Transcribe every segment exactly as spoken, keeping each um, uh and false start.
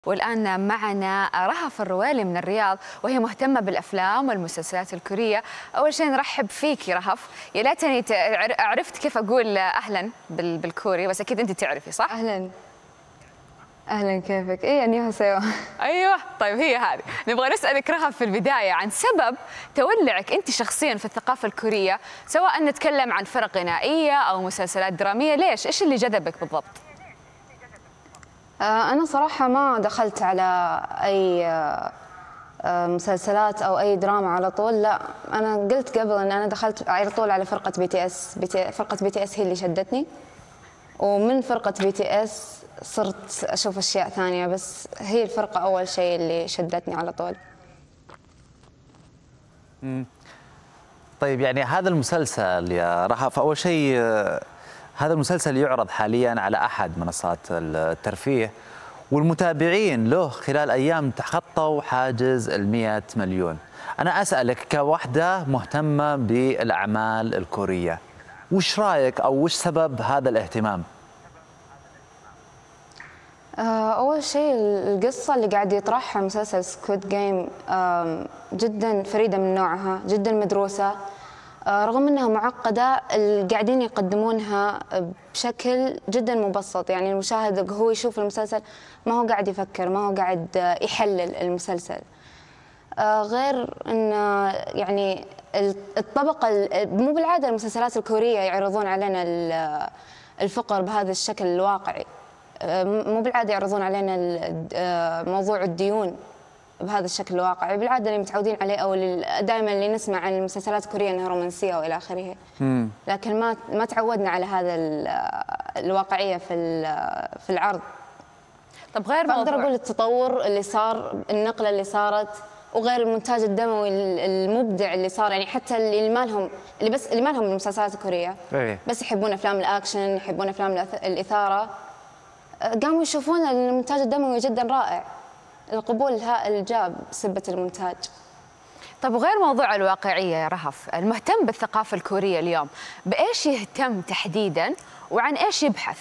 والآن معنا رهف الرويلي من الرياض، وهي مهتمة بالأفلام والمسلسلات الكورية. أول شيء نرحب فيكي رهف. يا ليتني عرفت كيف أقول أهلا بالكوري، بس أكيد أنت تعرفي صح؟ أهلا أهلا، كيفك؟ إيه أنيوهاسيو. أيوه، طيب هي هذه. نبغى نسألك رهف في البداية عن سبب تولعك أنت شخصيا في الثقافة الكورية، سواء نتكلم عن فرق غنائية أو مسلسلات درامية. ليش؟ إيش اللي جذبك بالضبط؟ أنا صراحة ما دخلت على أي مسلسلات أو أي دراما على طول، لا. أنا قلت قبل أن أنا دخلت على طول على فرقة بي تي إس. فرقة بي تي إس هي اللي شدتني، ومن فرقة بي تي إس صرت أشوف أشياء ثانية، بس هي الفرقة أول شيء اللي شدتني على طول. مم. طيب يعني هذا المسلسل يا رهف، أول شيء هذا المسلسل يعرض حاليا على أحد منصات الترفيه، والمتابعين له خلال أيام تخطوا حاجز المئة مليون. أنا أسألك كوحدة مهتمة بالأعمال الكورية، وش رأيك أو وش سبب هذا الاهتمام؟ أول شيء القصة اللي قاعد يطرحها مسلسل سكويد جيم جدا فريدة من نوعها، جدا مدروسة، رغم أنها معقدة قاعدين يقدمونها بشكل جدا مبسط. يعني المشاهد هو يشوف المسلسل ما هو قاعد يفكر، ما هو قاعد يحلل المسلسل. غير أن يعني الطبقة، مو بالعادة المسلسلات الكورية يعرضون علينا الفقر بهذا الشكل الواقعي، مو بالعادة يعرضون علينا موضوع الديون بهذا الشكل الواقعي. بالعاده اللي متعودين عليه او دائما اللي نسمع عن المسلسلات الكوريه انها رومانسيه والى اخره، لكن ما ما تعودنا على هذا الواقعيه في في العرض. طب غير موضوع، اقدر اقول التطور اللي صار، النقله اللي صارت، وغير المونتاج الدموي المبدع اللي صار. يعني حتى اللي ما لهم اللي بس اللي ما لهم المسلسلات الكوريه بس يحبون افلام الاكشن، يحبون افلام الاثاره، قاموا يشوفون المونتاج الدموي جدا رائع. القبول الهائل جاب بسبة المونتاج. طب وغير موضوع الواقعية يا رهف، المهتم بالثقافة الكورية اليوم بإيش يهتم تحديداً وعن إيش يبحث؟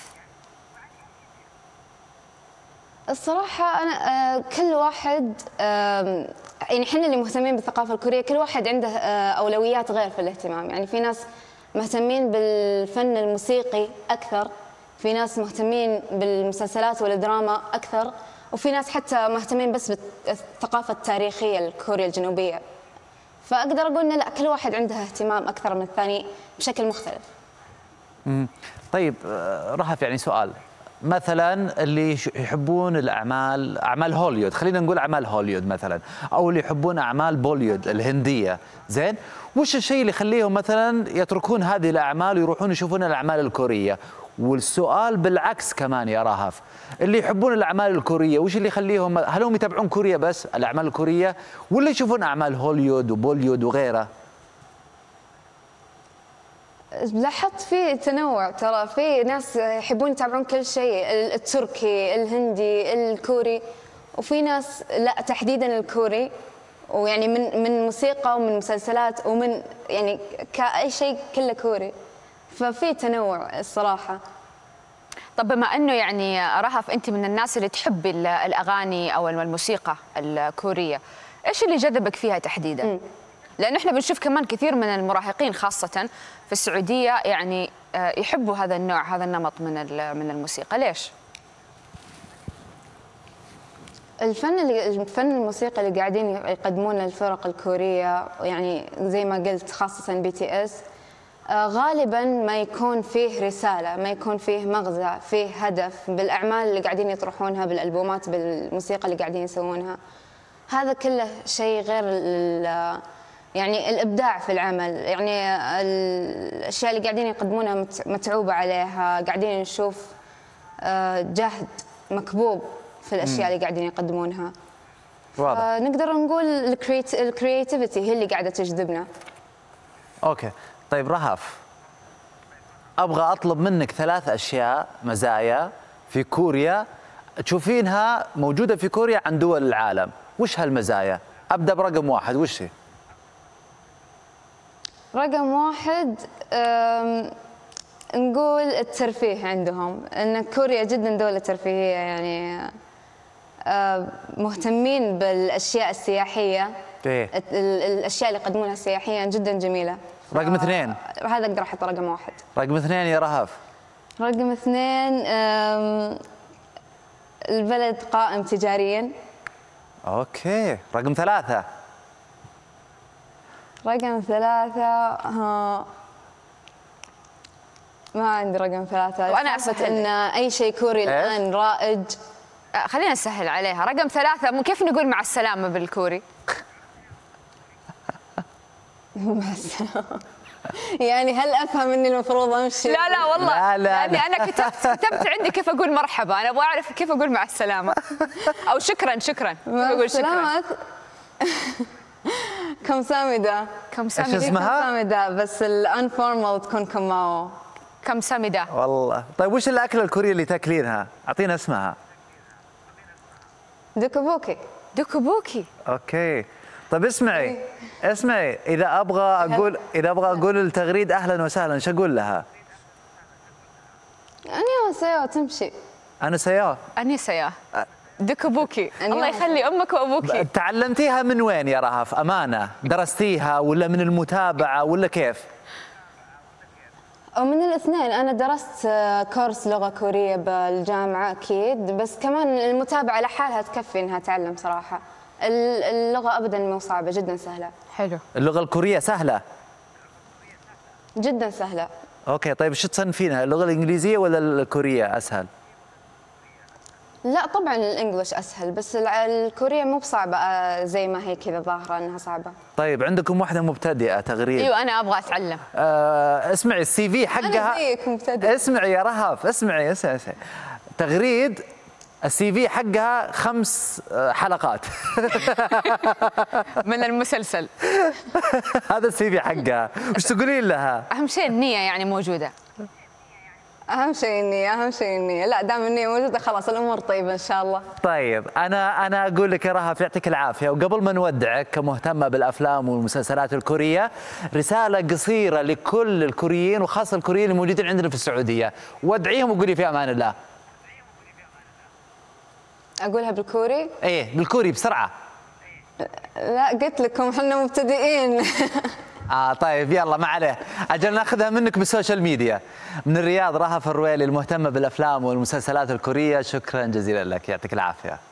الصراحة أنا كل واحد، يعني إحنا اللي مهتمين بالثقافة الكورية كل واحد عنده أولويات غير في الاهتمام. يعني في ناس مهتمين بالفن الموسيقي أكثر، في ناس مهتمين بالمسلسلات والدراما أكثر، وفي ناس حتى مهتمين بس بالثقافة التاريخية الكوريا الجنوبية. فأقدر أقول إن لا، كل واحد عنده اهتمام أكثر من الثاني بشكل مختلف. امم طيب رهف، يعني سؤال مثلا اللي يحبون الأعمال، أعمال هوليود، خلينا نقول أعمال هوليود مثلا، أو اللي يحبون أعمال بوليود الهندية، زين؟ وش الشيء اللي يخليهم مثلا يتركون هذه الأعمال ويروحون يشوفون الأعمال الكورية؟ والسؤال بالعكس كمان يا رهف، اللي يحبون الأعمال الكورية وش اللي يخليهم، هل هم يتابعون كوريا بس الأعمال الكورية، ولا يشوفون أعمال هوليود وبوليود وغيره؟ لاحظت في تنوع، ترى في ناس يحبون يتابعون كل شيء، التركي، الهندي، الكوري، وفي ناس لا، تحديدا الكوري، ويعني من من موسيقى ومن مسلسلات ومن يعني كأي شيء كله كوري. ففي تنوع الصراحة. طب بما انه يعني رهف انت من الناس اللي تحب الاغاني او الموسيقى الكوريه، ايش اللي جذبك فيها تحديدا؟ م. لان احنا بنشوف كمان كثير من المراهقين خاصه في السعوديه يعني يحبوا هذا النوع، هذا النمط من من الموسيقى. ليش؟ الفن اللي الفن الموسيقى اللي قاعدين يقدمونه الفرق الكوريه، يعني زي ما قلت خاصه بي تي اس، غالباً ما يكون فيه رسالة، ما يكون فيه مغزى، فيه هدف بالأعمال اللي قاعدين يطرحونها، بالألبومات، بالموسيقى اللي قاعدين يسوونها. هذا كله شيء غير يعني الإبداع في العمل. يعني الأشياء اللي قاعدين يقدمونها متعوبة عليها، قاعدين نشوف جهد مكبوب في الأشياء اللي قاعدين يقدمونها. واضح. نقدر نقول الكرياتيفيتي هي اللي قاعدة تجذبنا. أوكي. طيب رهف، أبغى أطلب منك ثلاث أشياء مزايا في كوريا تشوفينها موجودة في كوريا عن دول العالم. وش هالمزايا؟ أبدأ برقم واحد، وش هي؟ رقم واحد نقول الترفيه عندهم، أن كوريا جدا دولة ترفيهية. يعني آه، مهتمين بالاشياء السياحيه. إيه؟ ال- ال- الاشياء اللي يقدمونها سياحيا جدا جميله. رقم اثنين. هذا اقدر احط رقم واحد. رقم اثنين يا رهف. رقم اثنين آم، البلد قائم تجاريا. اوكي. رقم ثلاثة. رقم ثلاثة ها ما عندي رقم ثلاثة. وأنا أعتقد أسهل. إن أي شيء كوري الآن رائج. آه، خلينا نسهل عليها. رقم ثلاثة مو كيف نقول مع السلامة بالكوري؟ مع السلامة. يعني هل أفهم إني المفروض أمشي؟ لا لا والله، لا لا لأني لا. أنا كتبت كتبت عندي كيف أقول مرحبا، أنا أبغى أعرف كيف أقول مع السلامة أو شكرا شكرا. كيف مع أقول شكرا؟ السلامة. كم سامدة. كم إيش سامدة؟ اسمها؟ كم سامدة بس الانفورمال تكون كماو. كم سامدة. والله. طيب وش الأكلة الكورية اللي تاكلينها؟ أعطينا اسمها. دوكوبوكي. دوكوبوكي. اوكي. طيب اسمعي اسمعي اذا ابغى اقول اذا ابغى اقول للتغريد اهلا وسهلا ايش اقول لها؟ أنا سيو تمشي. انا سيار. أنيسة. دوكوبوكي. أنيو. الله يخلي أمك وأبوكي. تعلمتيها من وين يا رهف؟ امانه درستيها ولا من المتابعه ولا كيف؟ ومن الاثنين أنا درست آه، كورس لغة كورية بالجامعة أكيد، بس كمان المتابعة لحالها تكفي إنها تعلم صراحة. ال- اللغة أبدا مو صعبة، جدا سهلة. حلو. اللغه الكوريه سهله. جدا سهلة. اوكي. طيب شو تصنفينها؟ اللغه الانجليزيه ولا الكوريه اسهل؟ لا طبعا الانجليش اسهل، بس الع- الكورية مو بصعبة آه، زي ما هي كذا ظاهرة انها صعبة. طيب عندكم واحده مبتدئه تغريد. أيوة أنا أبغى أتعلم. آه اسمعي السي في انا حقها. زيك مبتدئ. اسمعي يا رهف اسمعي اسمعي, اسمعي. تغريد السي في حقها خمس آه، حلقات. من المسلسل. هذا السي في حقها، وش تقولين لها؟ أهم شيء النية يعني موجودة. اهم شيء النية، اهم شيء النية. لا دام النية موجودة خلاص الامور طيبة ان شاء الله. طيب انا انا اقول لك يا رهف يعطيك العافيه، وقبل ما نودعك كمهتمه بالافلام والمسلسلات الكوريه، رساله قصيره لكل الكوريين وخاصه الكوريين الموجودين عندنا في السعوديه، ودعيهم وقولي في امان الله. اقولها بالكوري؟ ايه بالكوري بسرعه. لا قلت لكم احنا مبتدئين. اه طيب يلا ما عليه، اجل ناخذها منك بالسوشيال ميديا. من الرياض رهف الرويلي المهتمه بالافلام والمسلسلات الكوريه، شكرا جزيلا لك يعطيك العافيه.